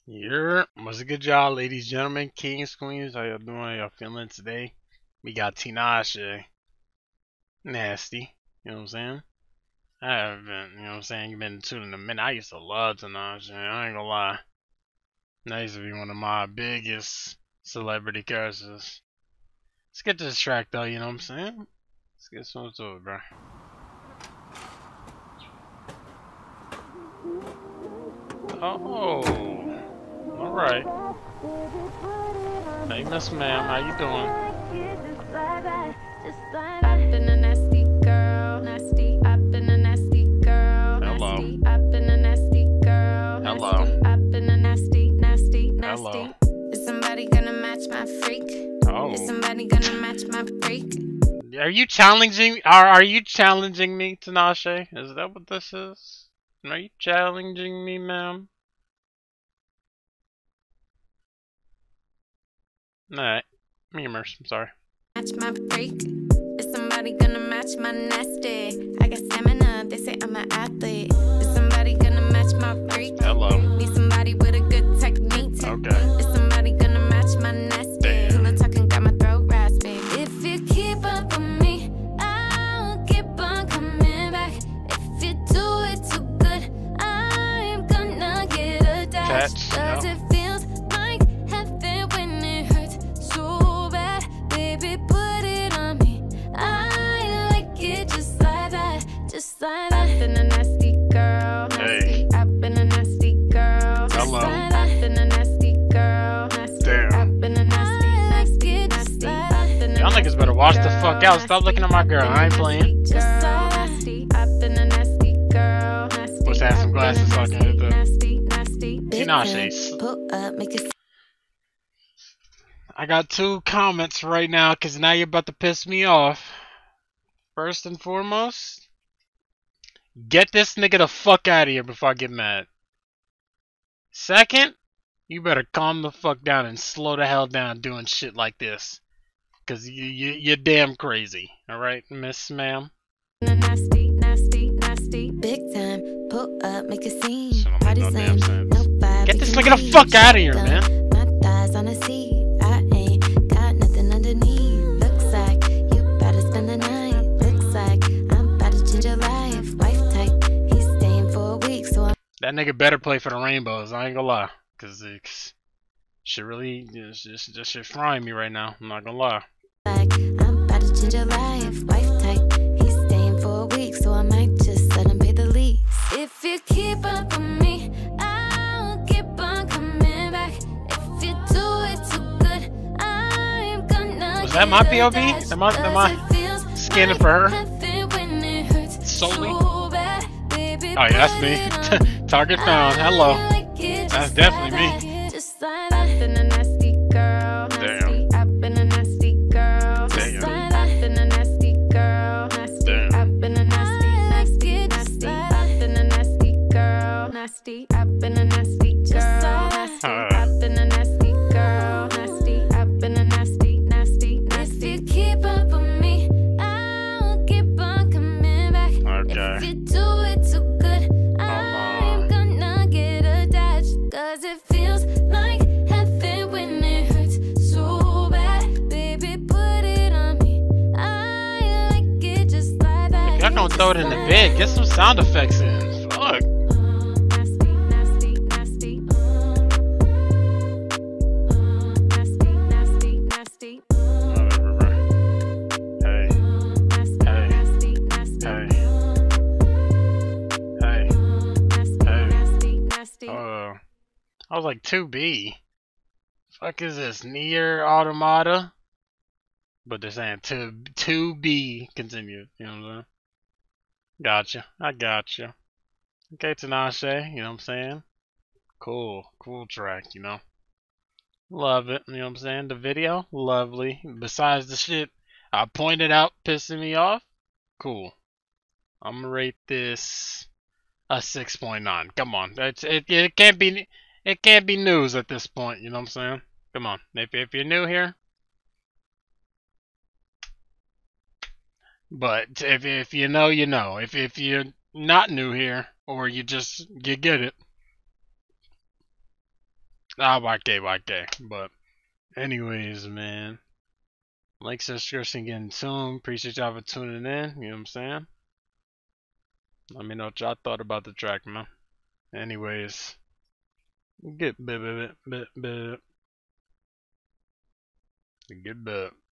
Was a good job, ladies, gentlemen, kings, queens. How y'all doing? How y'all feeling today? We got Tinashe. Nasty. You know what I'm saying? I haven't, you know what I'm saying? You've been tuning in a minute. I used to love Tinashe. I ain't gonna lie. That used to be one of my biggest celebrity curses. Let's get to this track, though, you know what I'm saying? Let's get some to it, bro. Oh. Alright. Hey, Miss Ma'am, how you doing? I've been a nasty girl, nasty. I've been a nasty girl, nasty. I've been a nasty girl, nasty. I've been a nasty, nasty, nasty. Is somebody gonna match my freak? Oh. Is somebody gonna match my freak? Are you challenging? Are you challenging me, Tinashe? Is that what this is? Are you challenging me, ma'am? Alright. Me immerse, I'm sorry. Match my freak. Is somebody gonna match my nasty? I got stamina, they say I'm an athlete. Is somebody gonna match my freak? Hello. Need somebody with a good technique. Okay. Is somebody gonna match my nasty? Damn. Pillow talking got my throat raspy. If you keep up with me, I'll keep on coming back. If you do it too good, I'm gonna get attached. Cause it feels like heaven when it hurts so bad. Baby, put it on me. I like it just like that, just like that. I've been a nasty girl, nasty. Hey. I've been a nasty girl. Hello. I've been a nasty girl, nasty. Damn. I've been a nasty, nasty, nasty. Y'all niggas better watch the fuck out. Stop looking at my girl. I ain't playing. I've been a nasty girl, nasty. Let's have some glasses so I can hit the nasty. Tinashe's. Pull up, make it. I got 2 comments right now because now you're about to piss me off. First and foremost, get this nigga the fuck out of here before I get mad. Second, you better calm the fuck down and slow the hell down doing shit like this. Because you're damn crazy. Alright, Miss Ma'am? Nasty, nasty, nasty. Big time, pull up, make a scene. Shit don't make Party no damn scene, sense. no vibe. Get this nigga the fuck out of here, man. My thighs on the seat. I ain't got nothing underneath. Looks like you better spend the night. Looks like I'm about to change your life. Wife type, he's staying for a week, so I'm That nigga better play for the Rainbows, I ain't gonna lie. Because shit really, just shit frying me right now. I'm not gonna lie. like, I'm about to change your life. Wife type, he's staying for a week, so I might just let him pay the lease. If you keep up with me, I'll keep on coming back. If you do it too good, I'm gonna. Was that my POV? Am I scanning for her? Solely? Oh yeah, that's me. Target found. Hello. That's definitely me. I've been a nasty girl, nasty. I've been a nasty girl. Damn. I've been a nasty girl, nasty. Damn. I've been a nasty, nasty, nasty. I've been a nasty girl, nasty. I've been a nasty girl, nasty. I've been a nasty girl, nasty. I've been a nasty, nasty, nasty. If you keep up with me, I'll keep on coming back. Okay. If you do it too good, I'm gonna get attached. Cause it feels like heaven when it hurts so bad. Baby, put it on me. I like it just like that. Y'all gonna throw it in the bed. Get some sound effects in. Fuck. Nasty, nasty, nasty. Nasty, nasty, nasty. Whatever, bro. Hey. Nasty, Hey. nasty, nasty. Hey. Hey. Nasty, nasty. I was like 2B. Fuck is this? Near Automata? But they're saying 2B continued. You know what I'm saying? Gotcha. I gotcha. Okay, Tinashe. You know what I'm saying? Cool. Cool track, you know? Love it. You know what I'm saying? The video? Lovely. Besides the shit I pointed out pissing me off? Cool. I'm gonna rate this a 6.9. Come on. It can't be news at this point, you know what I'm saying? Come on. If you're new here. But if you know, you know. If you're not new here or you get it. YK. But anyways, man. Like, subscription getting soon. Appreciate y'all for tuning in. You know what I'm saying? Let me know what y'all thought about the track, man. Anyways. Get bit. Get bit.